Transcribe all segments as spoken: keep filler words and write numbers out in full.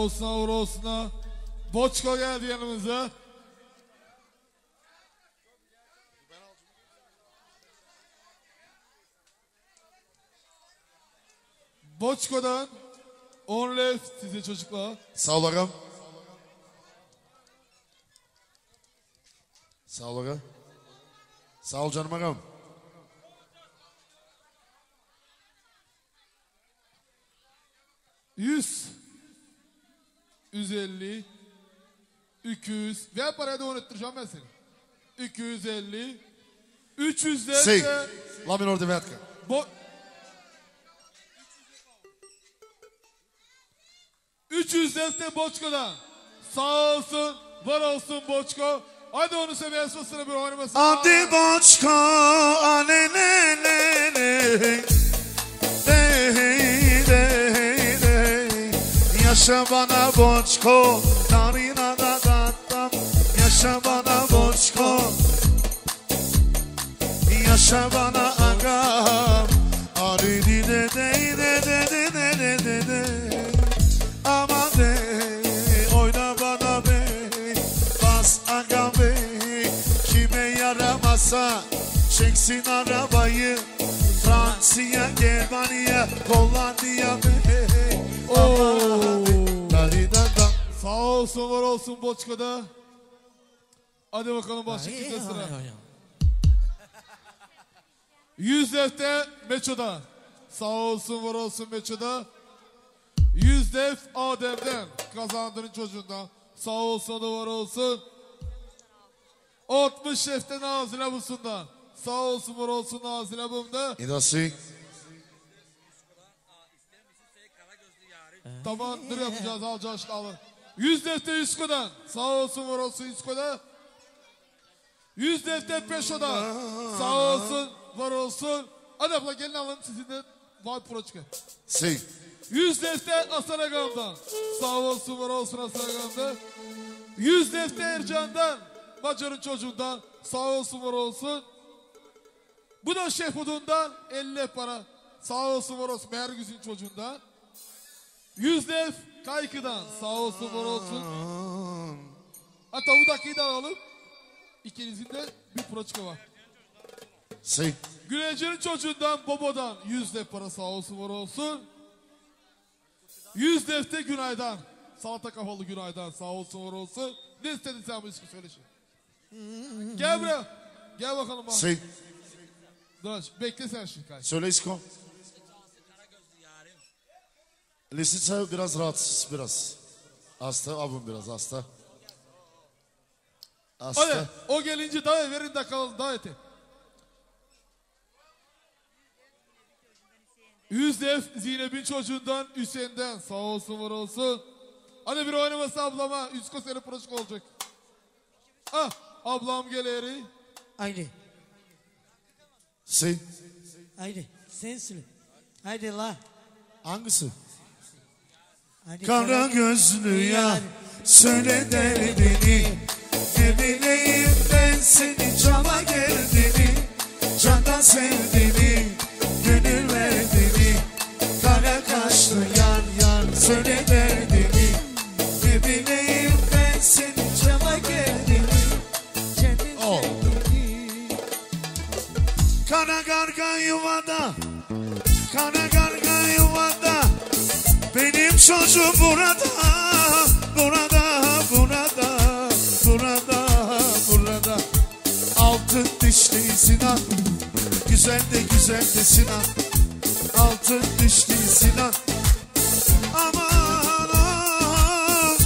olsun, uğur olsun. Boçko geldi yanımıza. Boçko'dan on left size çocuklar. Sağ ol ağam. Sağ ol ağam. Sağ ol canım ağam. Yüz. Yüz elli. iki yüz. Ver parayı da unutturacağım ben seni. iki yüz elli. üç yüz de... Sej. Lamin orada vetka. Bo... üç yüz de Boçko'dan. Sağ olsun, var olsun Boçko. Hadi onu seviye sırasına bir oynamasın. Hadi Boçko, alelelele. Dey dey dey. Yaşa bana Boçko, tarina da dattam. Yaşa bana Boçko. Yaşa bana agam. Aridi de dey de de de de de de de. Ama de, oyna bana be. Bas agam be. Kime yaramasa çeksin arabayı. Fransa'ya, Germanya'ya, Hollandiya be. Oo. Da. Sağ olsun, var olsun Boçko'da. Hadi bakalım başka kimde sıra. yüz defte Meço'da. Sağ olsun, var olsun Meço'da. yüz def Adem'den. Kazandığın çocuğundan. Sağ olsun da var olsun. altmış defte Nazil Abusu'ndan. Sağ olsun, var olsun Nazil Abum'da. İdası. Tamamdır, yapacağız, alacağız alın. yüz defte Yusko'dan. Sağ olsun, var olsun Yusko'da. yüz defte Peşo'dan. Sağ olsun, var olsun. Hadi abla gelin alın, sizin de Vay Pro çıkar. Sej. yüz defte Hasan Agam'dan. Sağ olsun, var olsun Hasan Agam'da. yüz defte Ercan'dan. Macar'ın çocuğundan. Sağ olsun, var olsun. Bu da Şefudun'dan elli para. Sağ olsun, var olsun Mergüz'ün çocuğundan. yüz def Kaykı'dan. Sağ olsun, var olsun. Hatta bu dakikayı da alalım. İkinizin de bir proçka var. Sej. Gülencer'in çocuğundan Bobo'dan yüz def para, sağ olsun, var olsun. yüz defte Günay'dan. Salata kafalı Günay'dan, sağ olsun, var olsun. Ne istedin sen bu ismi söyle şimdi. Gel buraya. Gel bakalım bak. Sej. Dur bekle sen şimdi Kay. Söyle İsko. Lisica biraz rahatsız biraz. Hasta, abim biraz hasta. Hasta. Hadi o gelince davet verin de kalalım daveti. yüz def Zeynep'in çocuğundan Hüseyin'den. Sağ olsun, var olsun. Hadi bir oynaması ablama. Üsko seni proşuk olacak. Ah ablam gel eri. Haydi. Sej. Haydi. Sen söyle. Haydi la. Hangisi? Haydi Kara gözlü yar, söyle derdini. Ne bileyim ben seni, cana geldiğini. Candan sevdiğini, gönül verdiğini. Kara kaşlı yar yar, söyle derdini. Ne bileyim ben seni, cana geldiğini. Kendin Oh. sevdiğini. Kara gargan yuvada, kara gargan yuvada. Benim çocuğum burada, burada, burada, burada, burada. Altın dişli Sinan, güzel de güzel de Sinan. Altın dişli Sinan. Aman oh.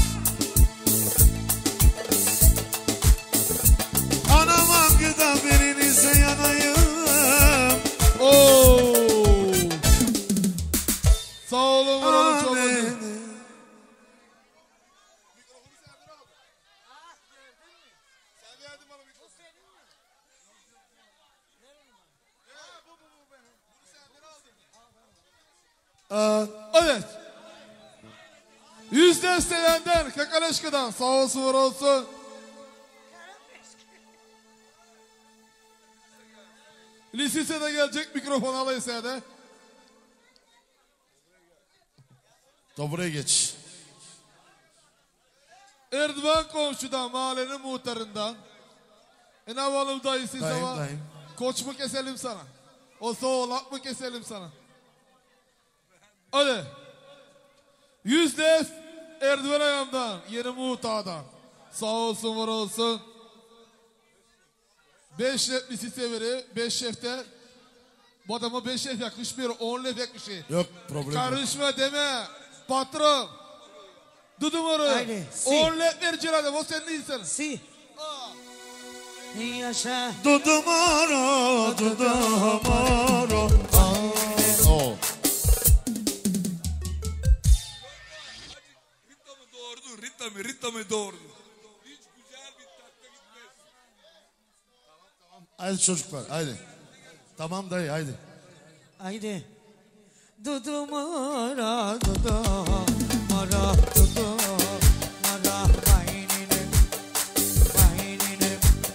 Anam hangıda birinize yanayım. Oo. Sağ olun, var olun, çok olun. Evet. Yüz destelenden Kakaleşka'dan sağ olsun, var olsun. Lisise de gelecek, mikrofon alaysa de. Da buraya geç. Erdoğan komşudan, mahallenin muhtarından. E ne yapalım dayısı Dayım, sana? dayım. Koç mu keselim sana? O oğlak mı keselim sana? Hadi. Yüz def Erdoğan ayağımdan, yeni muhtardan. Sağ olsun, var olsun. Beş leflisi severi, beş şefte. Bu adama beş lef yakışmıyor, on lef yakışıyor. Yok problem. Karışma deme. Patron. Dudum oraya. Haydi, si. On lef vereceksin adam, o sen değilsin. Si. Yaşa. Dudumaro, dudumaro. O. Rita mı doğurdu? Rita mı? Rita mı doğurdu? Hiç güzel bir takla gitmez. Haydi çocuklar, haydi. Tamam dayı, haydi. Haydi. Dudumara dudumara dudumara baynine baynine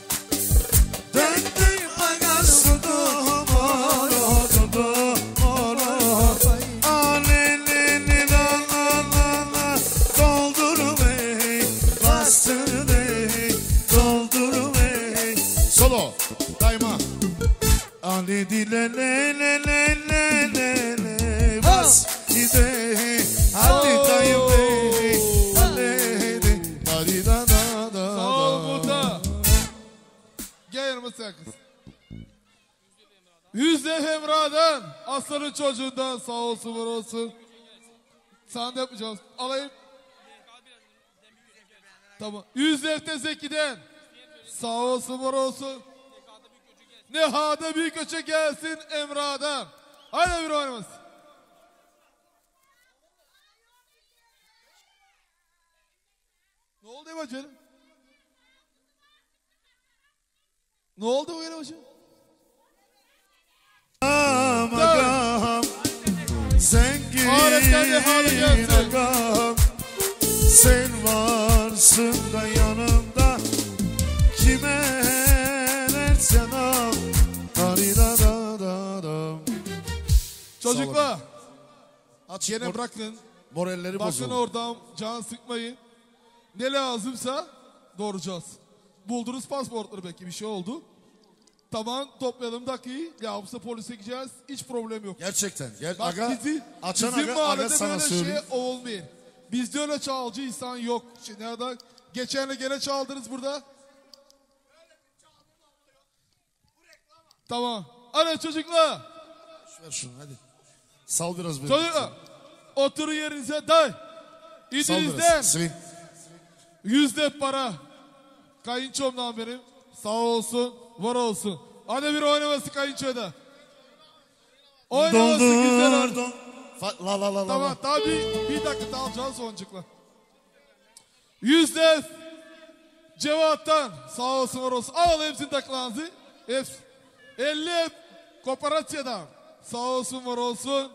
Döndüm agas dudumaro, dudumaro. Alelini la la la la. Doldur bey, bastır bey, doldur bey. Solo, daima. Ali dile le le le le le le. Bas gide, hadi dayım bey. Hadi, hadi da da da. Sağ ol muhtar. Gel yanıma sen kız. Yüz def Emrah'dan, aslanın çocuğundan sağ olsun, var olsun. Sen de yapacağız. Alayım. Tamam. Yüz defte Zeki'den. Sağ olsun, var olsun. Nehada büyük ölçü gelsin Emrah'dan. Haydi bir oynamaz. Ne oldu Eva canım? Ne oldu bu yere başım? Agam, zengin Hareketli hale gelsin. agam. Sen varsın da yanımda. Kime versen al. Dari da da da da. Çocuklar Aç gene mor- bırakın. moralleri Bakın bozuldu. oradan can sıkmayın. Ne lazımsa doğuracağız. Buldunuz pasaportları, belki bir şey oldu. Tamam, toplayalım dakikayı. Lazımsa polise gideceğiz. Hiç problem yok. Gerçekten. Gel Bak aga. bizi, Açan bizim aga, aga mahallede sana böyle şey söyleyeyim. olmuyor. Bizde öyle çalcı insan yok. Şimdi ya da geçen de gene çaldınız burada. Tamam. Hadi çocuklar. Ver şunu hadi. Sal biraz beni. Çocuklar. Oturun yerinize day. Sal İdinizden biraz. Swing. yüzde para. Kayınçomdan benim. Sağ olsun, var olsun. Hadi bir oynaması kayınçoda. Oynaması güzel oldu. Doldurdum. Fa- La la la la. Tamam, la. tabii bir, bir dakika alacağız sonucukla. Yüzde Cevat'tan sağ olsun, var olsun. Al hepsini taklanızı. Hepsi. elli Kooperasya'dan sağ olsun, var olsun.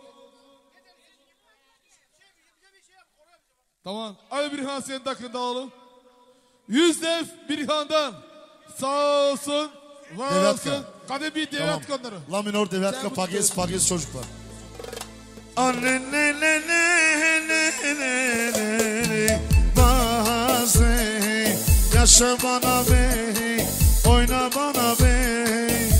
Tamam. Hadi Birhan senin takın da oğlum. Yüzde Birhan'dan sağ olsun, var Devatka. olsun. Hadi bir devat Tamam. gönderin. La minor devatka Sen bu pages çocuk- pages çocuklar. Anne ne ne ne ne ne ne bazı yaşa bana bey, oyna bana bey.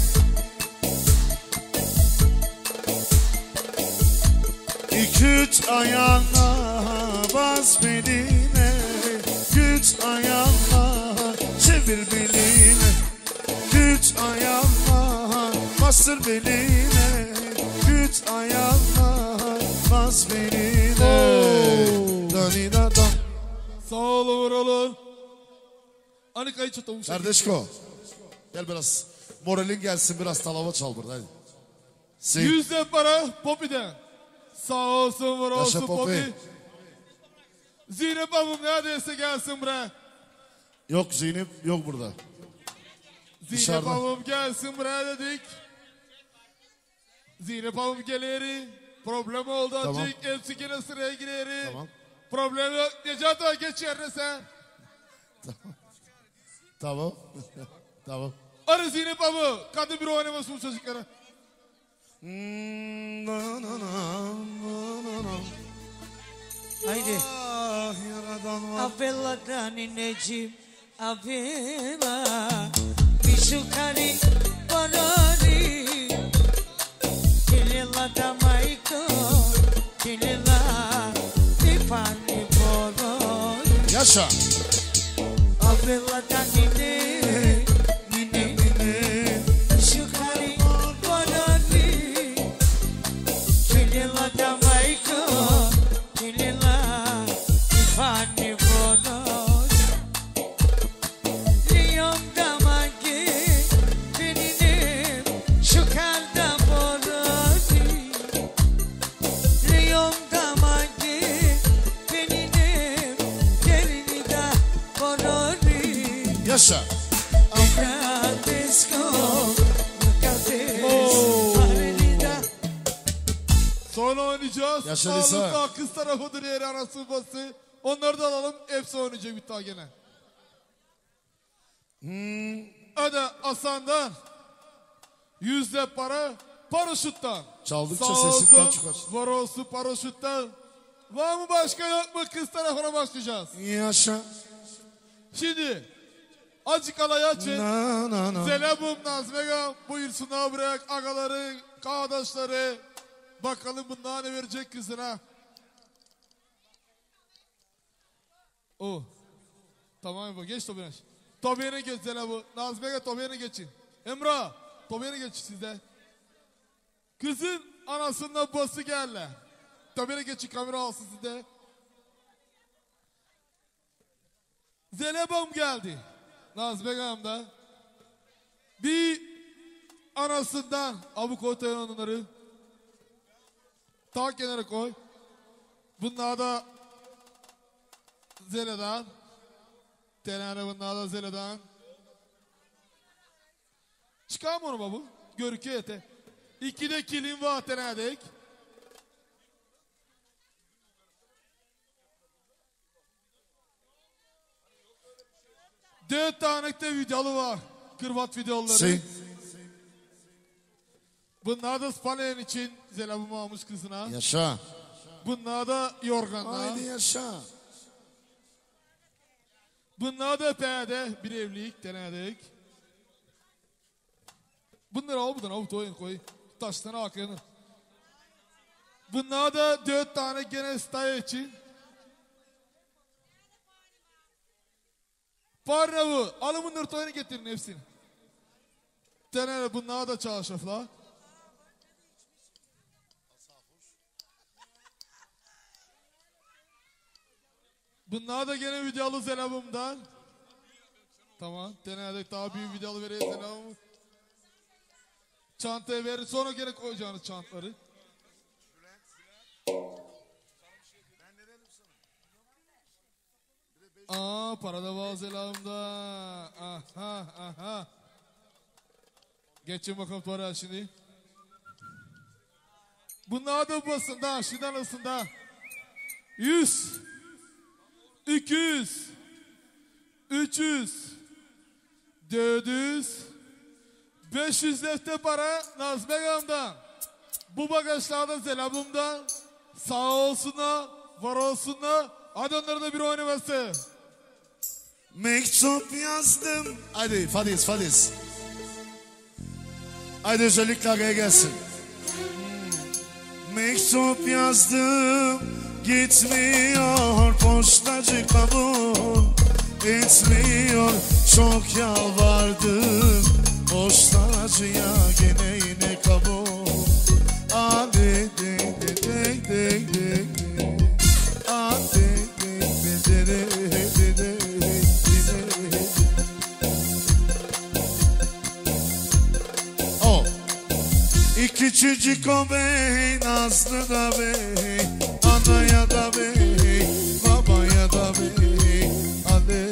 İki üç ayağına bas beline, güç ayağına çevir beline, güç ayağına bastır beline, güç ayağına bas beline. Dani da da. Sağ olun, var olun. Hani kayınço tavuk şekeri. Kardeşko, gel biraz moralin gelsin, biraz talava çal burada hadi. Sing. Yüzde para Popi'den. Sağ olsun, var olsun Popi. Popi. Zeynep abim neredeyse gelsin buraya. Yok Zeynep yok burada. Zeynep Dışarıda. abim gelsin buraya dedik. Zeynep abim geleri. Problem oldu Tamam. azıcık. Hepsi gene sıraya gireri. Tamam. Problem yok. Necat abi geç yerine sen. Tamam. Tamam. Arı Zeynep abi. Kadın bir oynamasın bu çocuklara. Hmm, na, na, na, na, na, na. Haydi. Ah, yarada Ramazan var. Avella nineciğim avella Bişukari barari Kilila da maiko Kilila Dipani boroi Yaşa. Avella da nine Nine nine Bişukari barari Kilila da maiko Kilila Dipani boroi Liyom da magi Beninim Şukarda borari Liyom da magi Beninim Gelini da borari Yaşa. Avradesko Mukades Oo. Arenida Sonra oynayacağız. Yaşa Lisa. Sağlıkta kız tarafıdır yeri anası bası. Onları da alalım. Hepsi oynayacak bir daha gene. Hmm. Hadi Hasan'dan. Yüzde para paraşütten. Çaldıkça Sağ sesinden olsun, çıkar. var olsun paraşütten. Var mı başka yok mu? Kız tarafına başlayacağız. Yaşa. Şimdi azıcık alay açın. Na na na. Zelebum Nazmega buyursunlar bırak agaları, kardeşleri. Bakalım bunlar ne verecek kızına. O. Tamam mı? Geç Tobiyaş. Tobiyan'a geç Zelebum. Nazmega Tobiyan'a geçin. Emrah. Tobiyan'a geç sizde. Kızın anasının bası geldi. Tobiyan'a geçin, kamera alsın sizde. Zelebum geldi. Nazmega'm da. Bir anasından abu koy onları. Ta kenara koy. Bunlar da Zele'den. Tenane bunlar da Zele'den. Çıkar mı onu babu? Görüküyor ete. İki de kilim var tenadek. Dört tane de videolu var. Kırvat videoları. Si. Bunlar da Spanya'nın için Zelabımı almış kızına. Yaşa. Bunlar da yorganlar. Haydi yaşa. Bunlar da perde bir evlilik denedik. Bunları al buradan avuç oyun koy. Taşlarına akyanı. Bunlar da dört tane gene stay için. Parne bu. Alın bunları toyunu getirin hepsini. Denene bunlar da çarşaflar. Bunlar da gene videolu Zelabım'dan. Tamam. Denedik daha büyük videolu vereyim Zelabım'ı. Çantaya verin. Sonra gene koyacağınız çantları. Aa, parada bazı Zelabım'da. Aha aha. Geçin bakalım para şimdi. Bunlar da basında. Şuradan arasında. Yüz. iki yüz, üç yüz, dört yüz, beş yüz defter para Nazmegam'dan. Bu bagajlarda Zelabım'dan. Sağ olsunlar, var olsunlar. Hadi onları da bir oynaması. Mektup yazdım. Hadi Fadiz Fadiz. Hadi özellikle araya gelsin. Mektup yazdım. Gitmiyor postacı kabul etmiyor. Çok yalvardım postacıya gene yine kabul. Hadi de de de de de. Hadi de de de de de de. Oh. İki çocuk o bey, Nazlı da bey, anaya da bey, babaya da bey, hadi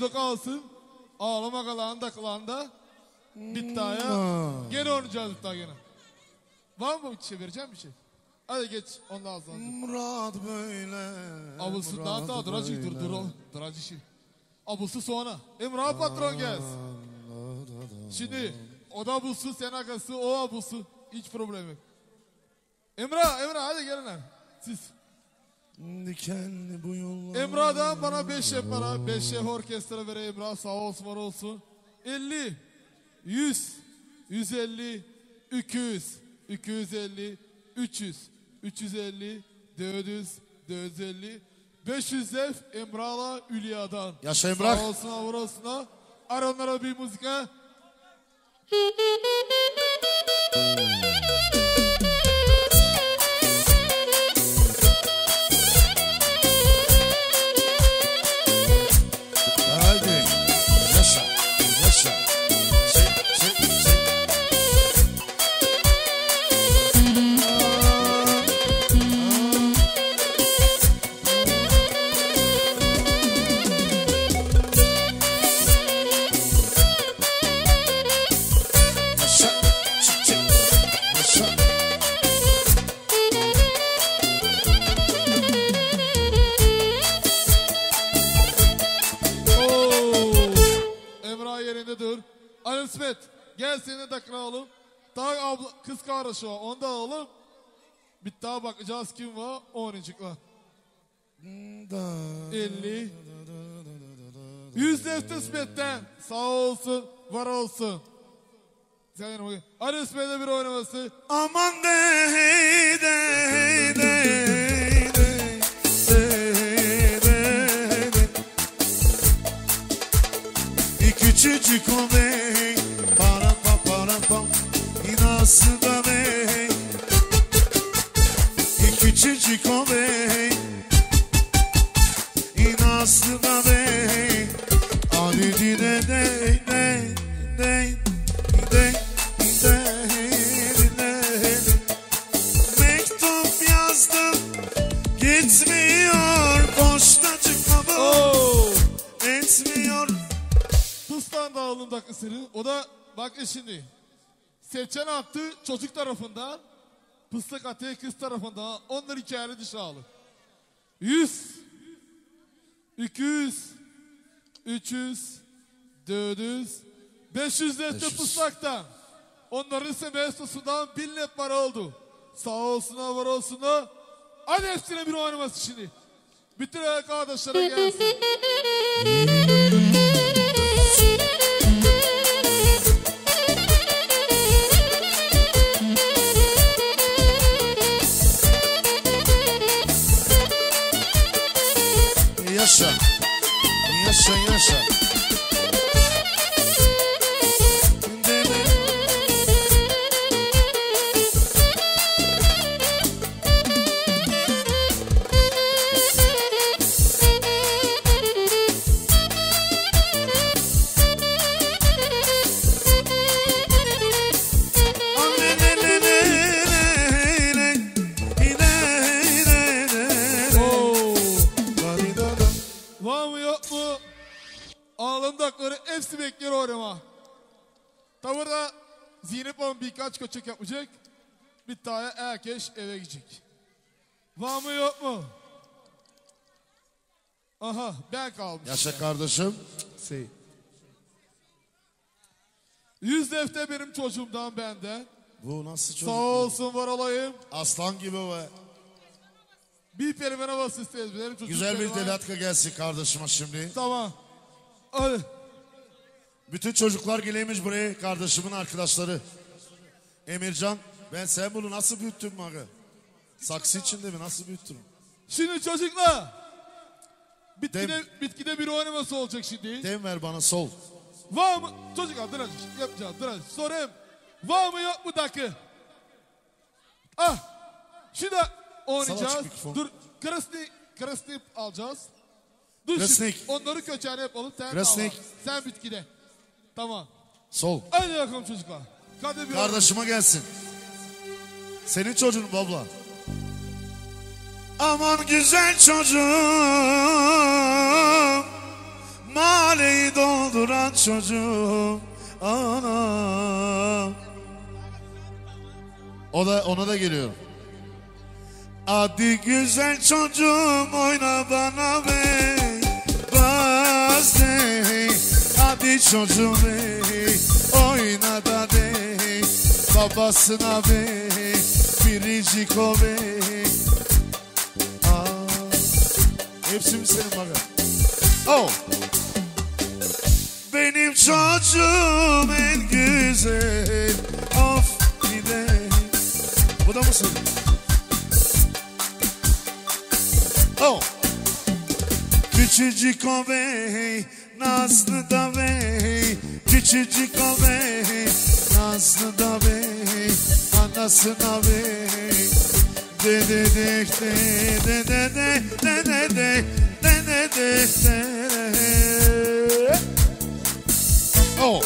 Şurada kalsın. Ağlama kalanda kalanda. Bitti ya. Gene oynayacağız bitti gene. Var mı bir şey vereceğim bir şey? Hadi geç ondan sonra. Murat böyle. Abusu Murat daha daha duracık dur böyle. dur oğlum. Duracık şimdi. Abusu sonra. Emrah patron gelsin. Şimdi o da abusu sen akası o abusu. Hiç problem yok. Emrah Emrah hadi gelin lan. Siz. Dikenli bu yollar. Emrah'dan bana beş şef para. Beş şef orkestra vere Emrah sağ olsun var olsun. elli. yüz. yüz elli. iki yüz. iki yüz elli. üç yüz. üç yüz elli. dört yüz. dört yüz elli. beş yüz zef Emrah'la Hülya'dan. Yaşa Emrah. Sağ olsun var olsun. Ara onlara bir müzika. Haydi. Yaşa. Yaşa. Şey, şey, şey. Yaşa. Çık, çık. Yaşa. Oo. Emrah yerinde dur. Ali İsmet gel seni de kıralım. Daha abla, kız kardeşi var onu da alalım. Bir daha bakacağız kim var oynayacaklar. elli. yüz defter İsmet'ten sağ olsun var olsun. Sen yanıma gel. Ali İsmet'e bir oynaması. Aman dey dey dey dey dey dey dey. Bir küçücük o bey, para pa para pa, inası da bey. Bir küçücük o bey, inası da bey. Abi dine dey dey dey dey dey dey. Mektup yazdım, gitmiyor, postacı kabul Oo. etmiyor. Pustan da alın dakikasını. O da bak şimdi. Seçen attı çocuk tarafından. Pıstık atı kız tarafından. Onlar hikayeli dışa alın. Yüz. iki yüz. Üç yüz. Dört yüz. Beş yüz beş lette yüz. pıstaktan. Onların semestosundan bin net para oldu. Sağ olsunlar var olsunlar. Hadi hepsine bir oynaması şimdi. Bütün arkadaşlara gelsin. Yaşa, yaşa, yaşa. Var mı yok mu? Ağlamdakları hepsi bekliyor oynama. Tabi da Zeynep Hanım birkaç köçek yapacak. Bir tane herkes eve gidecek. Var mı yok mu? Aha ben kalmış. Yaşa kardeşim. Yüz defter benim çocuğumdan benden. Bu nasıl Sağ çocuk? olsun var olayım. Aslan gibi be. Bir perivene havası isteriz. Benim çocuğum Güzel bir perivene- delatka gelsin kardeşime şimdi. Tamam. Hadi. Bütün çocuklar geleymiş buraya, kardeşimin arkadaşları. Emircan, ben sen bunu nasıl büyüttün maga? Saksı içinde mi, nasıl büyüttün? Şimdi çocuklar. Bitkide, Dem- bitkide bir oynaması olacak şimdi. Dem ver bana sol. Var mı? Çocuklar dur hadi. Yapacağız dur hadi. Sorayım. Var mı yok mu dakı? Ah. Şimdi oynayacağız. Salak mikrofon. Dur. Krasnik. Krasnik alacağız. Dur Krasnik. şimdi. Onları köçerine yapalım. Sen Krasnik. al. Sen bitkide. Tamam. Sol. Hadi bakalım çocuklar. Hadi bir Kardeşime gelsin. Senin çocuğun bu abla. Aman güzel çocuğum, mahalleyi dolduran çocuğum anam. O da ona da geliyor. Hadi güzel çocuğum oyna bana be bas de. Hadi çocuğum be oyna da de. Babasına be biricik o be. Aa, hepsi mi senin baga? Oh. Benim çocuğum en güzel. Of bir de. Bu da mı senin? Oh. Küçücük o bey, nazlı da bey. Küçücük o bey, nazlı da bey. Anasına bey. De de de de de de de de de de de de de. Oh.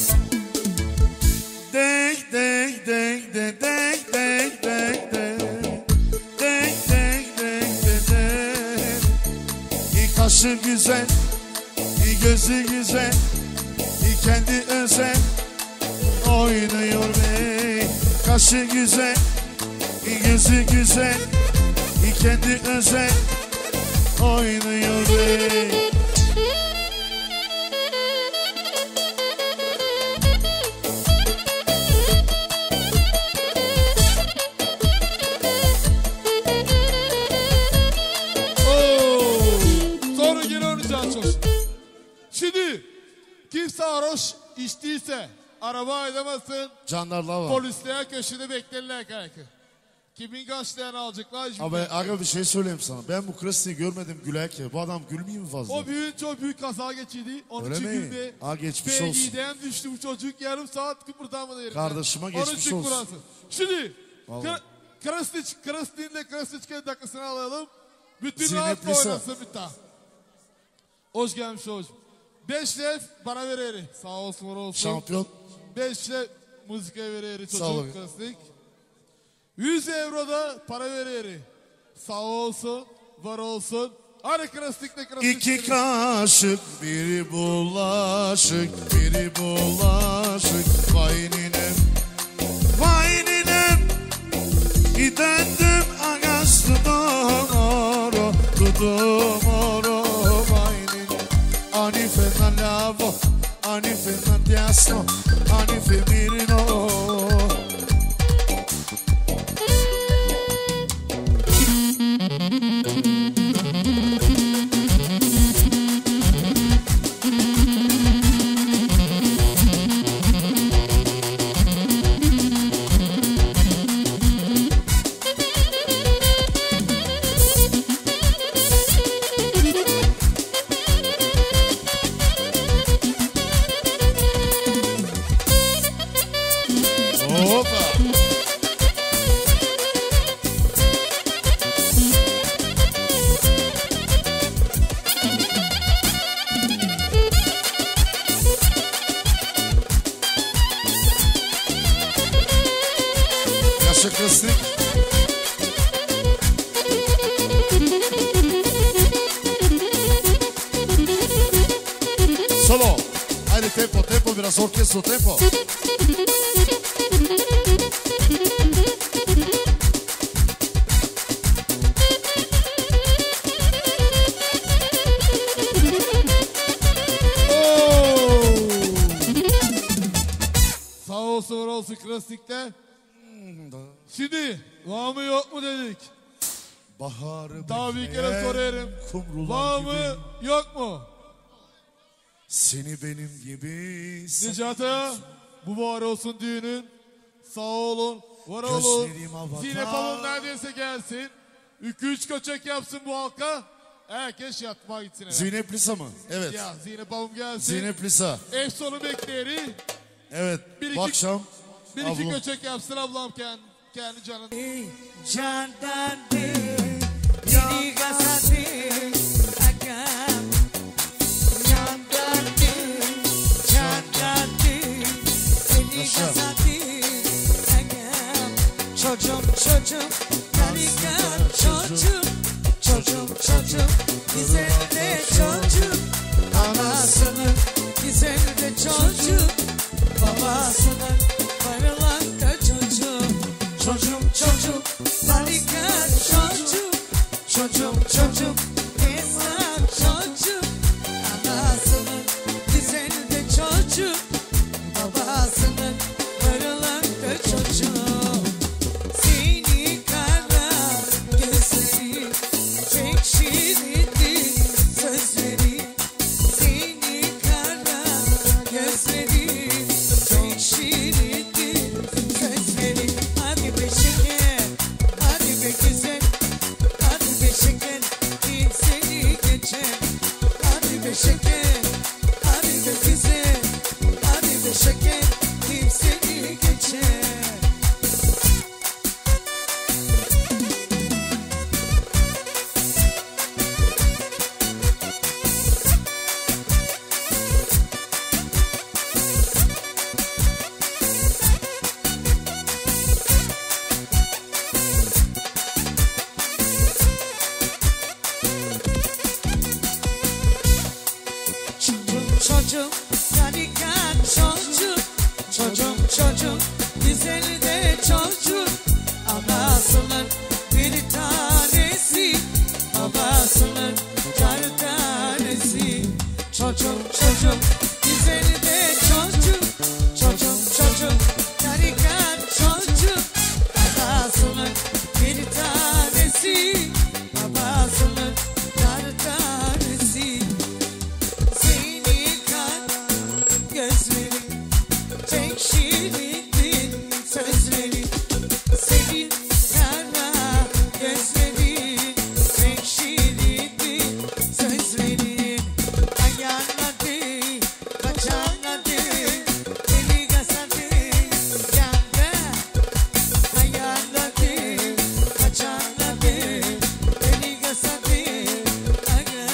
De de de de de de de de. Kaşı güzel, gözü güzel, kendi özel oynuyor bey. Kaşı güzel, gözü güzel, kendi özel oynuyor bey. Şimdi kim sarhoş içtiyse araba edemezsin. Jandarlar var. Polisler köşede beklerler kanka. Kimin kaçlayanı alacaklar? Abi aga bir şey söyleyeyim sana. Ben bu Kristi'yi görmedim gülerken. Bu adam gülmüyor mu fazla? O büyük çok büyük kaza geçirdi. Onun Öyle için mi? gülme. Ha geçmiş olsun. Feyiden düştü bu çocuk yarım saat kıpırdamadı yerinden. Kardeşime geçmiş olsun. Burası. Şimdi Vallahi. Krstiç, Kristi'nin de Kristiç'in dakikasını alalım. Bütün Zeynep rahatla Lisa. oynasın bir daha. Hoş gelmiş hoş. Beş lef bana vereri. Sağ olsun var olsun. Şampiyon. Beş lef müzika vereri Sağ olun. çocuk Kristik. Yüz euro da para vereri. Sağ olsun var olsun. Hadi Kristik'le Kristik. İki kaşık biri bulaşık biri bulaşık. Vay ninem vay ninem. İdendim agastı doğru dudum oro. Vay ninem Anife nalavo Anife nadiasno Anife mirino. Solo, haydi tempo, tempo, biraz orkestro, tempo. Sağ olsun var olsun Kristik'te. Şimdi var mı yok mu dedik. Baharı Daha bir kere sorarım. Var mı yok mu? Seni benim gibi Necati bu var olsun düğünün. Sağ olun, var olun. Zeynep Hanım neredeyse gelsin. iki üç köçek yapsın bu halka. Herkes yatma gitsin. Zeynep Lisa mı? Evet. Ya Zeynep Hanım gelsin. Zeynep Lisa. Ev sonu bekleyeri. Evet. Bir iki, bu akşam. Bir iki ablam. köçek yapsın ablam kendi, kendi canını. Candan de, dini gasati, agam. Candan de, candan de, dini gasati, agam. Çocuğum çocuğum, delikan çocuğum, çocuğum çocuğum, güzel de çocuğum, anası çocuğum çocuğum insan çocuğum anasının güzelde çocuğum babasının kırılanda çocuğum seni kara gözleri çek şirinli sözleri seni kara gözleri çek şirinli sözleri hadi be şeker hadi be güzel hadi be şeker kim seni geçer hadi be şeker hadi be güzel hadi be şeker kim seni geçer. Çocuğum harika çocuğum çocuğum çocuğum güzel de çocuğum anasının bir tanesi babasının bir tanesi çocuğum çocuğum güzel de çocuğum çocuğum çocuğum harika çocuğum anasının bir tanesi babasının bir tanesi gözleri tek şirindir sözleri senin kara gözlerin tek şirindir sözlerin ayarladı kaçarladı eli gazadı yanga ayarladı kaçarladı eli gazadı aga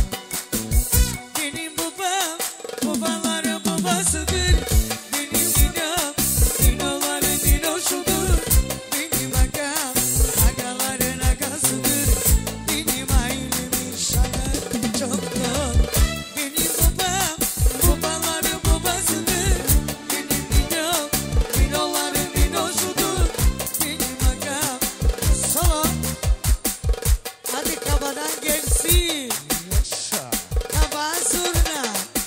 benim babam babaları babasıdır benim ninam ninoların ninoşudur benim agam agaların agasıdır benim ailemin şanı çoktur benim babam babaları babasıdır benim ninam ninoların ninoşudur benim agam solo hadi kabadan gelsin kaba zurna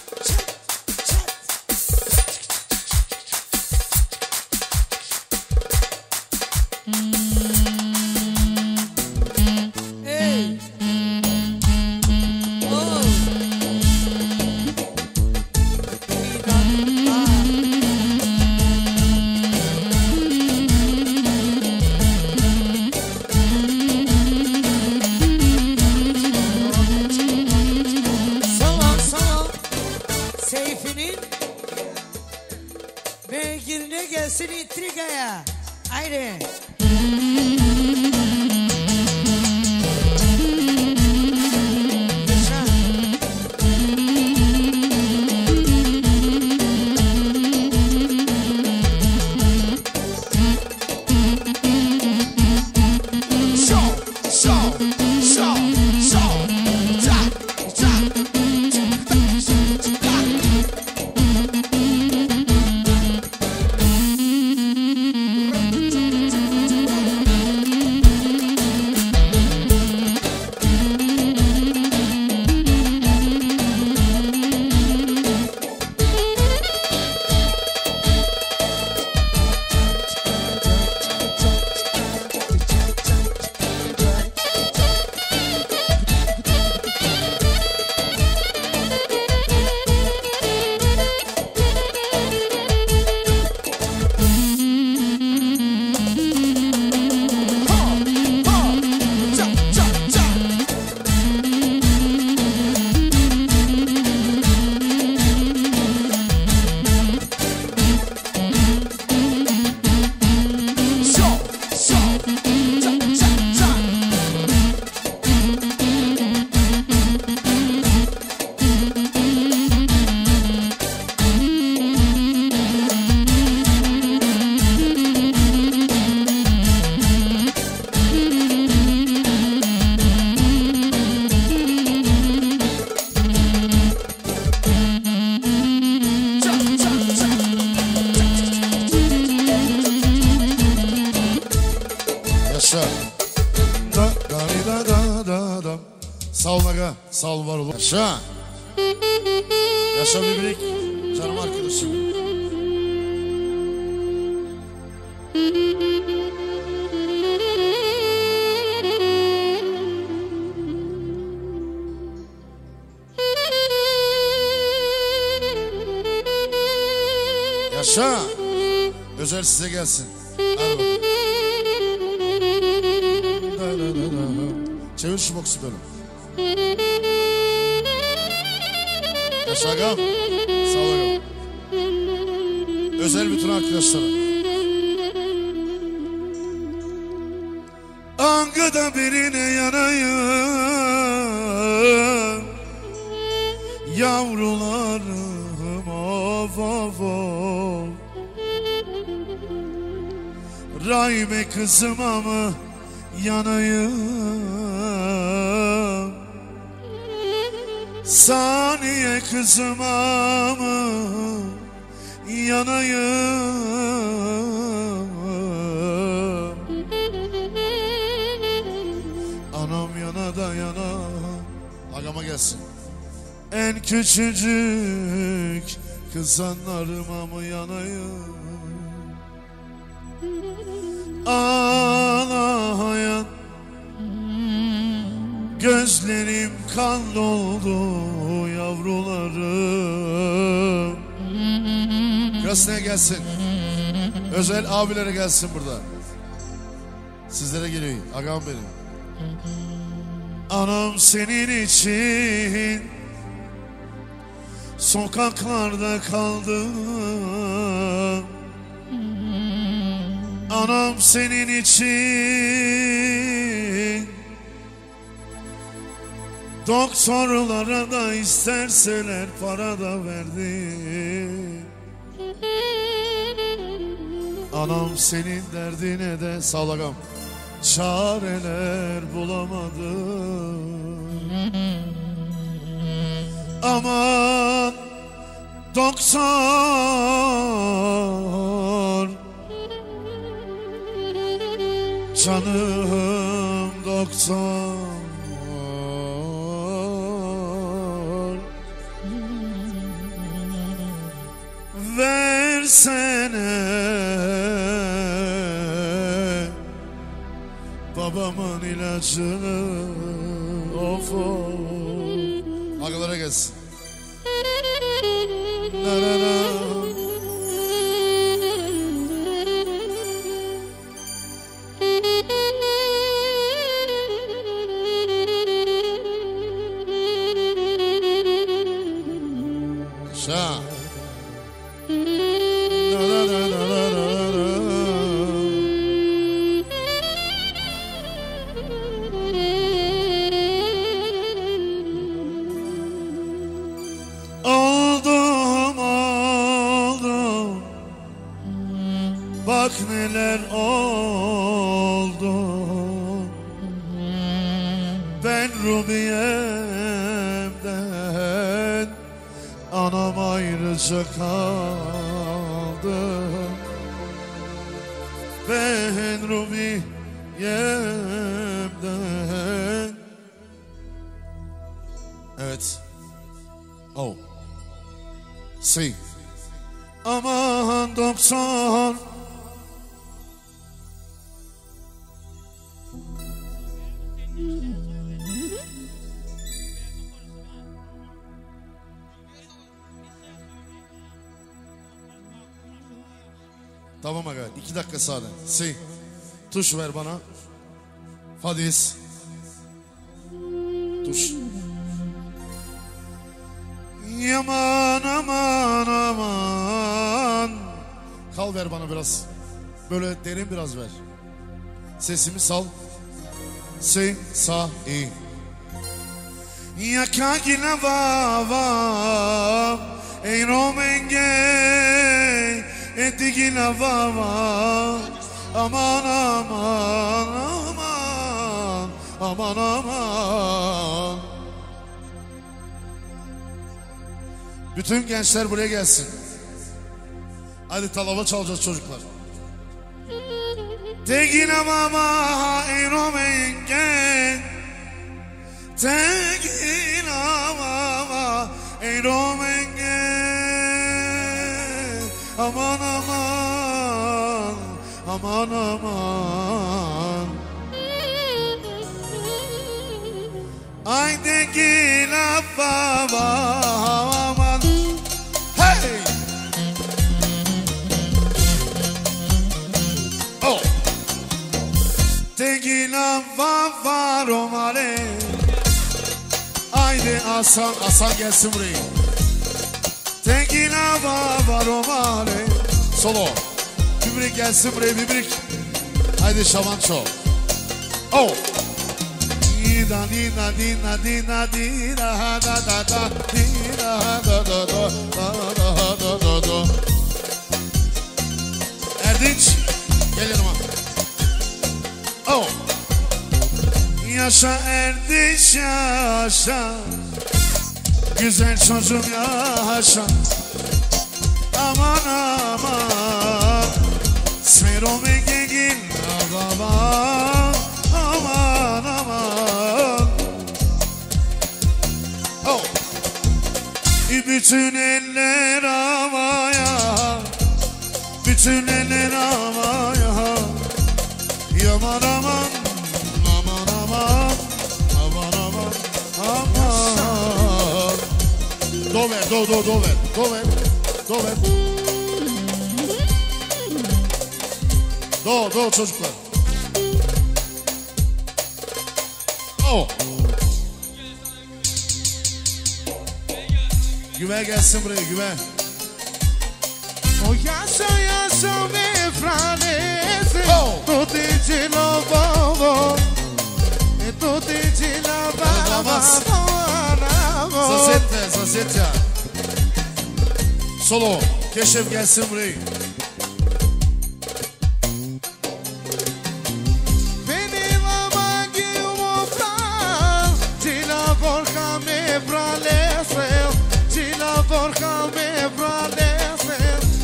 hey oh Salon salon Seyfi'nin beygirine gelsin intrigaya. Haydi. Yaşa. da da. Sağ ol aga, sağ ol var olun. Yaşa. Yaşa Bibrik, canım arkadaşım. Yaşa. Özel size gelsin. Hadi bakalım. Da, da, da, da. Çevir şu boksu böyle. Yaşa agam. Sağ ol agam. Özel bütün arkadaşlara. Angıda birine yanayım, yavrularım of of of. Rahime kızıma mı yanayım, Saniye kızıma mı yanayım? Anam yana da yana. Agama gelsin. En küçücük kızanlarıma mı yanayım? Ağlayan gözlerim kan doldu yavrularım. Krasnaya gelsin. Özel abilere gelsin burada. Sizlere geliyor. Agam benim. Anam senin için sokaklarda kaldım. Anam senin için doktorlara da isterseler para da verdim. Anam senin derdine de salagam çareler bulamadım. Aman doktor, canım doktor, versene babamın ilacını. Of of. Agalara gelsin. La la la. Şa. La la la la la la la. Oldum oldum, bak neler oldu. Ben Rubiye'mden anam ayrıca kaldım. Ben Rubiye'mden. Evet. Oh. Sing. Aman doktor, tamam aga, iki dakika sade. Si. Tuş ver bana. Fadis. Tuş. Yaman aman aman. Kal ver bana biraz. Böyle derin biraz ver. Sesimi sal. Si sa i. Yakagina va va. Ey romenge. Edigina va va. Aman aman aman. Aman aman. Bütün gençler buraya gelsin. Hadi talava çalacağız çocuklar. Tegina mama eno mengen Tegina mama ey romenge aman aman aman aman ay tegina baba aman hey oh tegina baba romale. Haydi Hasan, Hasan gelsin buraya. Tenkina baba romane. Solo. Bibrik gelsin buraya, bibrik. Haydi şamanço. Oh. Dina dina dina dina dina da da da dina da da da da da da da. Erdinç, gel yanıma. Oh. Yaşa Erdinç yaşa, güzel çocuğum yaşa. Aman aman, Smerome gegin baba. Aman aman. Oh. Bütün eller havaya, bütün eller havaya. Yaman aman. Aman aman aman. Do ver, do do do ver, do ver, do ver. Do do çocuklar. Oh. Güve gelsin buraya, güve. O yaşa yaşa ve franese, tu te celo bobo. Tu te cilava baba. Zazette, Zazette. Solo, Keşef gelsin buraya. Benim ama giumo fra, cila borca me fralese, cila borca me fralese,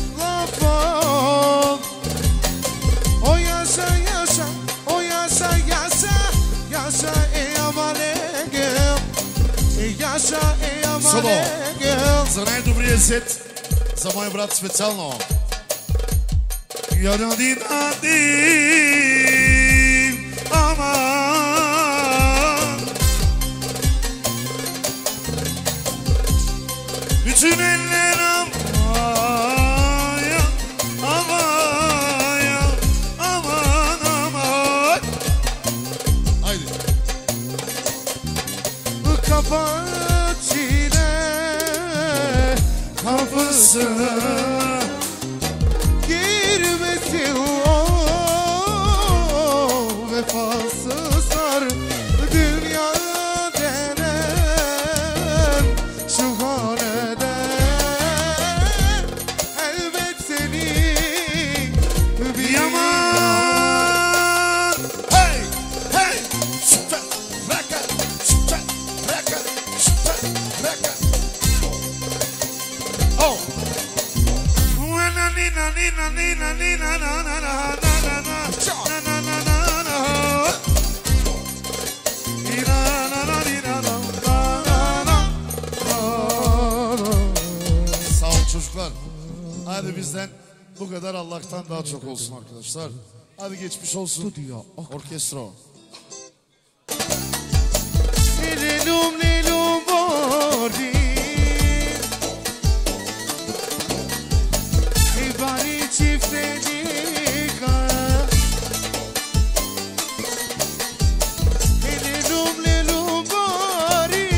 lafo. O yaşa yaşa, o yaşa yaşa. Yaşa ey amalege, yaşa ey amalege. За най-добрия сет за мой брат специално. Ядин адин аман. Bütün eller amaya, amaya, aman aman. Haydi. Kapat çile Kapısını girmesin o vefasızlar dünya denen şu haneden elbet seni bir yaman. Hey hey süper raka süper raka süper raka. Oh. Na nina nina nina nina na na na na na na na na na na na. Nina na na nina na na na na. Sağ ol çocuklar. Hadi bizden bu kadar, Allah'tan daha çok olsun arkadaşlar. Hadi geçmiş olsun. Orkestro. Lelum lelum bordi bari çiftlenika lelum lelum bordi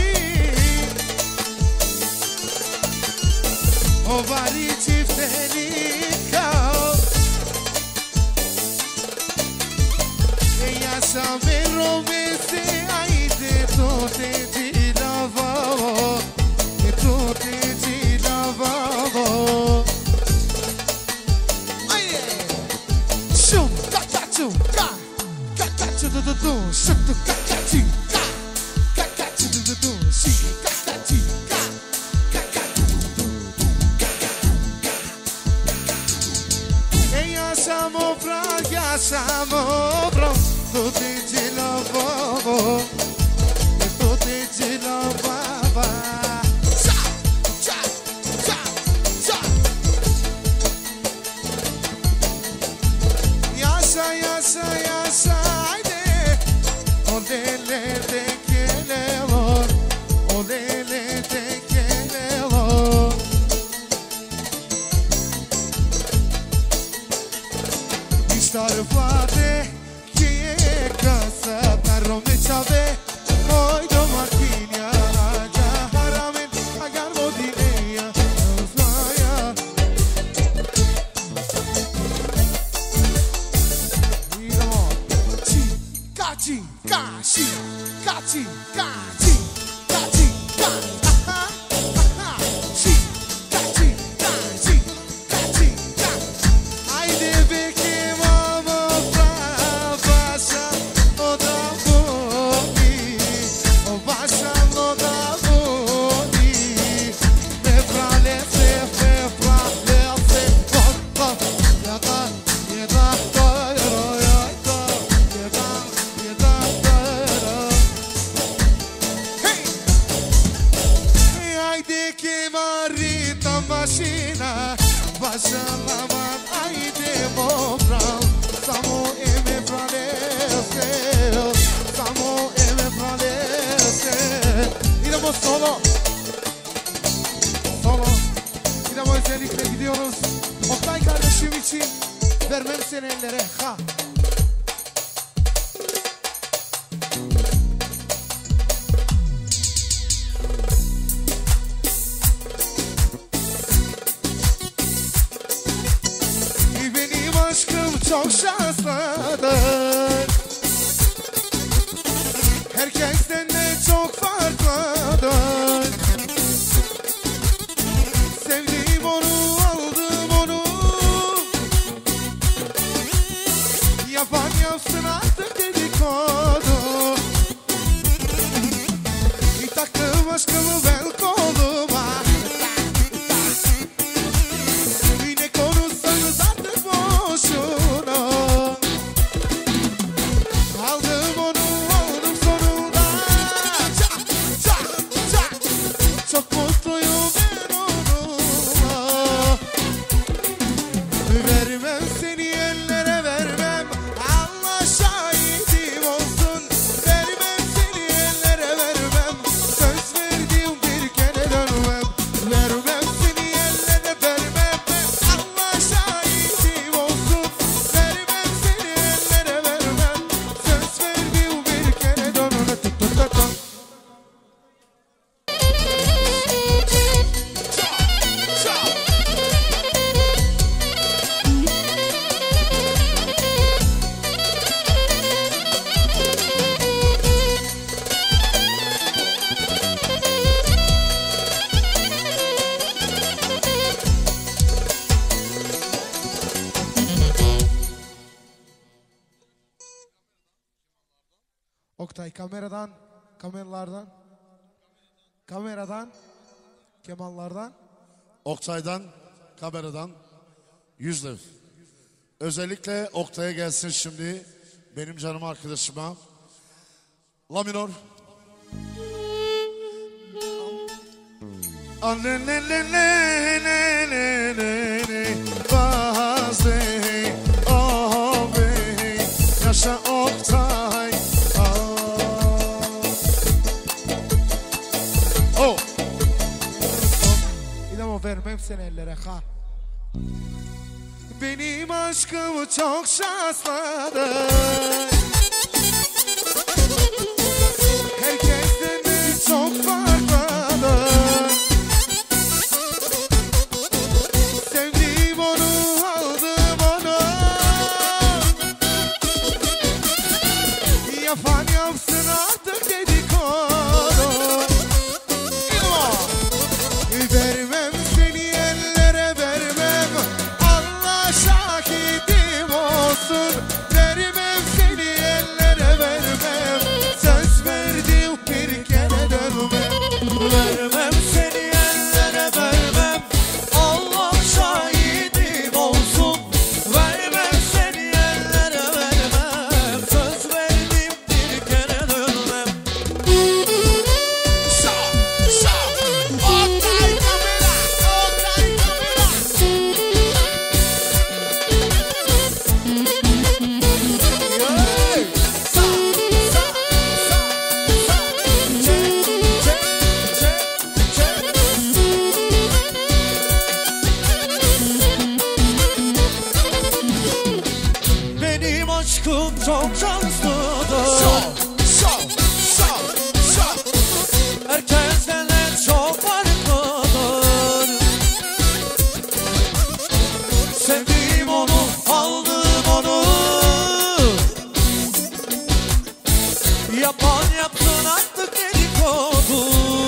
o bari çiftlenika yaşa ve romese Kaçı, kaçı, kaçı, kaçı. Aha, aha. Çi, kaçı, kaçı, kaçı, kaçı. Haydi bekim ama başa o da boni, o başa o da boni. Me prale se fe prale se papa ya da ya da ya da ya da ya da hey hey haydi ki marita başına başalaman haydi mobral samo eme pralese samo eme pralese İnanma solo solo İnanma özellikle gidiyoruz Oktay kardeşim için vermem seni ellere ha. Benim aşkım çok şanslıdır Herkesten de çok farklıdır Sevdiğim onu aldım onu Yapan yapsın artık dedikodu Bir taktım aşkımı ben koluma Ne konuşsanız artık boşuna Aldım onu aldım sonunda Çak çak çak Çok mutluyum ben onunla Vermem seni ellere vermem Allah şahidim olsun Vermem seni ellere vermem Söz verdiğim bir kere dönmem Vermem seni ellere vermem Allah şahidim olsun Vermem seni ellere vermem Söz verdiğim bir kere dönmem Tut tut tut tut Oktay kameradan, kameralardan, kameradan, kemallardan. Oktay'dan, kameradan yüz lev. Özellikle Oktay'a gelsin şimdi benim canım arkadaşıma. La minor. Anne ne ne ne ne ne ne ne bazı oh bey yaşa Oktay oh İnanma vermem seni ellere ha. Benim aşkım çok şanslıdır Herkesten de çok farklıdır Sevdiğim onu aldım onu Yapan yapsın artık dedikodu Vermem seni ellere vermem Allah şahidim olsun Vermem seni yaptın artık dedikodu.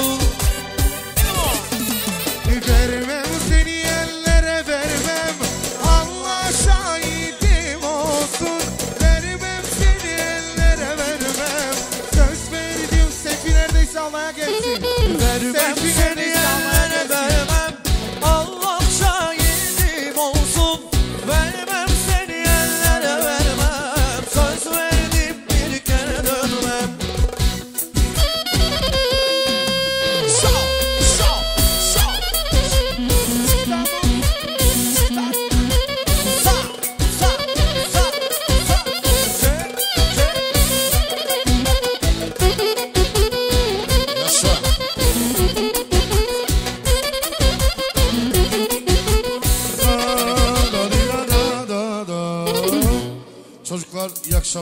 Vermem seni ellere vermem, Allah şahidim olsun. Vermem seni ellere vermem, söz verdim. Seyfi neredeyse Allah'a gelsin. Vermem seni ellere vermem, Allah şahidim olsun. Vermem seni ellere vermem, söz verdim bir kere dönmem. Şov, şov, şov. Sa, sa, sa, sa. Ce, ce. Yaşa. Çocuklar iyi akşamlar.